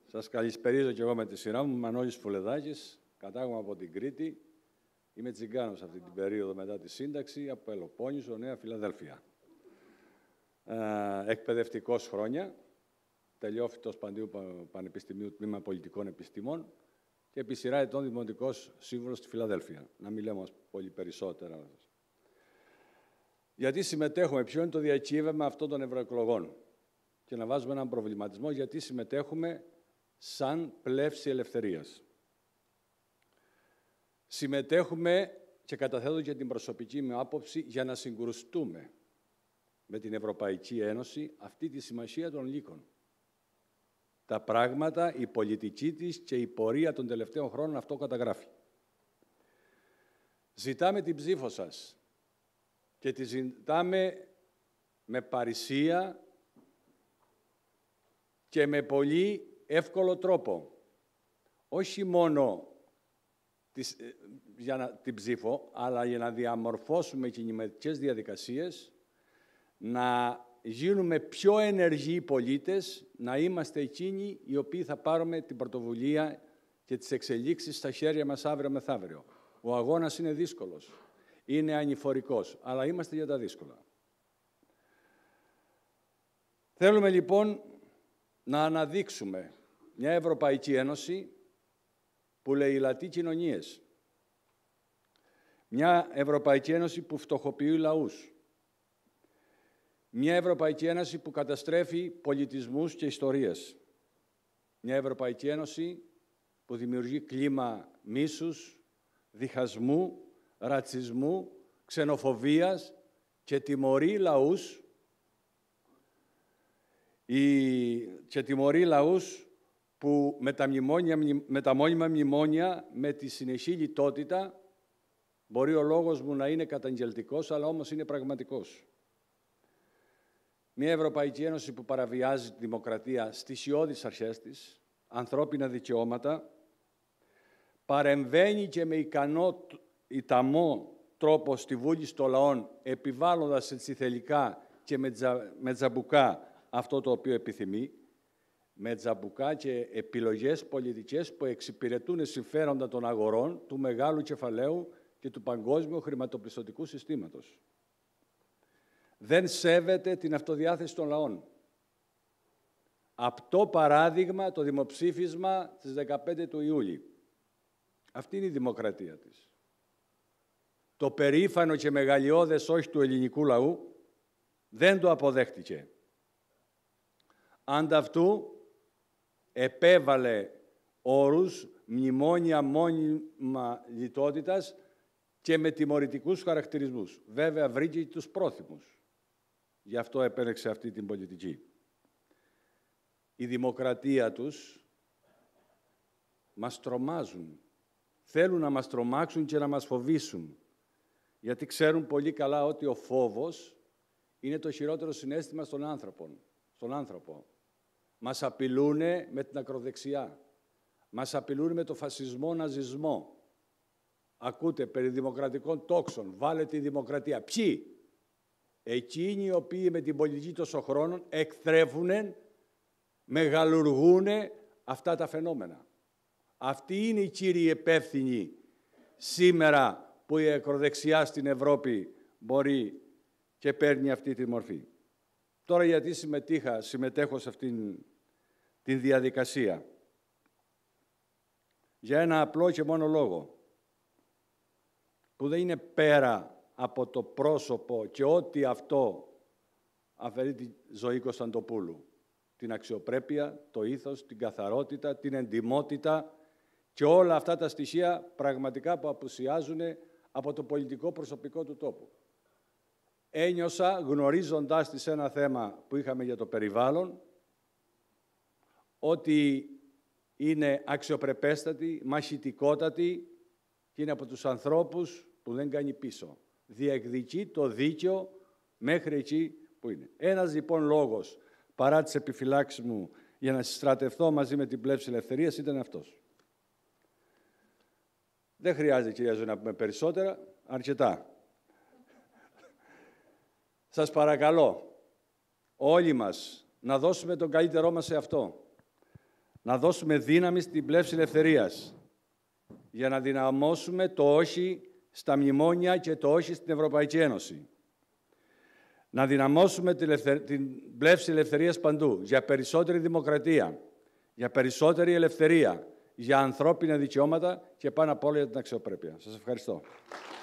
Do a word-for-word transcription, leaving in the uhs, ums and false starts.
Σας καλησπερίζω και εγώ με τη σειρά μου. Μανώλης Φουλεδάκης, κατάγομαι από την Κρήτη. Είμαι τσιγκάνος αυτή την περίοδο μετά τη σύνταξη, από Πελοπόννησο, Νέα Φιλαδέλφια. Ε, εκπαιδευτικός χρόνια, τελειόφοιτος Παντίου Πανεπιστημίου Τμήμα Πολιτικών Επιστημών και επί σειρά ετών δημοτικός σύμβουλος στη Φιλαδέλφια. Να μην λέμε πολύ περισσότερα. Γιατί συμμετέχουμε, ποιο είναι το διακύβευμα αυτών των ευρωεκλογών. Και να βάζουμε έναν προβληματισμό γιατί συμμετέχουμε σαν πλεύση ελευθερίας. Συμμετέχουμε και καταθέτω και την προσωπική μου άποψη για να συγκρουστούμε με την Ευρωπαϊκή Ένωση αυτή τη σημασία των λύκων. Τα πράγματα, η πολιτική της και η πορεία των τελευταίων χρόνων αυτό καταγράφει. Ζητάμε την ψήφο σας και τη ζητάμε με παρησία και με πολύ εύκολο τρόπο. Όχι μόνο της, για να, την ψήφο, αλλά για να διαμορφώσουμε κινηματικές διαδικασίες, να γίνουμε πιο ενεργοί πολίτες, να είμαστε εκείνοι οι οποίοι θα πάρουμε την πρωτοβουλία και τις εξελίξεις στα χέρια μας αύριο μεθαύριο. Ο αγώνας είναι δύσκολος, είναι ανηφορικός, αλλά είμαστε για τα δύσκολα. Θέλουμε λοιπόν να αναδείξουμε μια Ευρωπαϊκή Ένωση που λαιλατεί κοινωνίες. Μια Ευρωπαϊκή Ένωση που φτωχοποιεί λαούς. Μια Ευρωπαϊκή Ένωση που καταστρέφει πολιτισμούς και ιστορίες. Μια Ευρωπαϊκή Ένωση που δημιουργεί κλίμα μίσους, διχασμού, ρατσισμού, ξενοφοβίας και τιμωρεί λαούς η... και τιμωρεί λαούς που με τα, μνημόνια, με τα μόνιμα μνημόνια, με τη συνεχή λιτότητα, μπορεί ο λόγος μου να είναι καταγγελτικός, αλλά όμως είναι πραγματικός. Μια Ευρωπαϊκή Ένωση που παραβιάζει τη δημοκρατία στις ιώδεις αρχές της, ανθρώπινα δικαιώματα, παρεμβαίνει και με ικανό ιταμό τρόπο στη βούληση των λαών, επιβάλλοντας έτσι θελικά και με, τζα, με τζαμπουκά αυτό το οποίο επιθυμεί, με τζαμπουκά και επιλογές πολιτικές που εξυπηρετούν συμφέροντα των αγορών, του μεγάλου κεφαλαίου και του παγκόσμιου χρηματοπιστωτικού συστήματος. Δεν σέβεται την αυτοδιάθεση των λαών. Απτό παράδειγμα το δημοψήφισμα της δεκαπέντε του Ιούλη. Αυτή είναι η δημοκρατία της. Το περήφανο και μεγαλειώδες όχι του ελληνικού λαού δεν το αποδέχτηκε. Ανταυτού επέβαλε όρους, μνημόνια μόνιμα λιτότητας και με τιμωρητικούς χαρακτηρισμούς. Βέβαια βρήκε και τους πρόθυμους. Γι' αυτό επέλεξε αυτή την πολιτική. Η δημοκρατία τους μας τρομάζουν. Θέλουν να μας τρομάξουν και να μας φοβήσουν. Γιατί ξέρουν πολύ καλά ότι ο φόβος είναι το χειρότερο συναίσθημα στον άνθρωπο. Στον άνθρωπο. Μας απειλούν με την ακροδεξιά. Μας απειλούν με το φασισμό, ναζισμό. Ακούτε, περί δημοκρατικών τόξων, βάλε τη δημοκρατία. Ποιοι? Εκείνοι οι οποίοι με την πολιτική τόσο χρόνων εκθρέφουν, μεγαλουργούν αυτά τα φαινόμενα. Αυτοί είναι οι κύριοι υπεύθυνοι σήμερα που η ακροδεξιά στην Ευρώπη μπορεί και παίρνει αυτή τη μορφή. Τώρα γιατί συμμετείχα, συμμετέχω σε αυτήν την διαδικασία. Για ένα απλό και μόνο λόγο, που δεν είναι πέρα από το πρόσωπο και ό,τι αυτό αφαιρεί τη ζωή Κωνσταντοπούλου. Την αξιοπρέπεια, το ήθος, την καθαρότητα, την εντιμότητα και όλα αυτά τα στοιχεία πραγματικά που απουσιάζουν από το πολιτικό προσωπικό του τόπου. Ένιωσα, γνωρίζοντας τη σε ένα θέμα που είχαμε για το περιβάλλον, ότι είναι αξιοπρεπέστατη, μαχητικότατη και είναι από τους ανθρώπους που δεν κάνει πίσω. Διεκδικεί το δίκαιο μέχρι εκεί που είναι. Ένας λοιπόν λόγος, παρά τις επιφυλάξεις μου, για να συστρατευτώ μαζί με την πλεύση ελευθερίας ήταν αυτός. Δεν χρειάζεται, κυρία Ζωή, να πούμε περισσότερα, αρκετά. Σας παρακαλώ, όλοι μας, να δώσουμε τον καλύτερό μας σε αυτό. να δώσουμε δύναμη στην πλεύση ελευθερίας για να δυναμώσουμε το όχι στα μνημόνια και το όχι στην Ευρωπαϊκή Ένωση. Να δυναμώσουμε την πλεύση ελευθερίας παντού, για περισσότερη δημοκρατία, για περισσότερη ελευθερία, για ανθρώπινα δικαιώματα και πάνω απ' όλα για την αξιοπρέπεια. Σας ευχαριστώ.